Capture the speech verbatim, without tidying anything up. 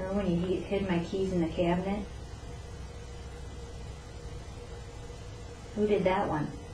Remember when you he- hid my keys in the cabinet? Who did that one?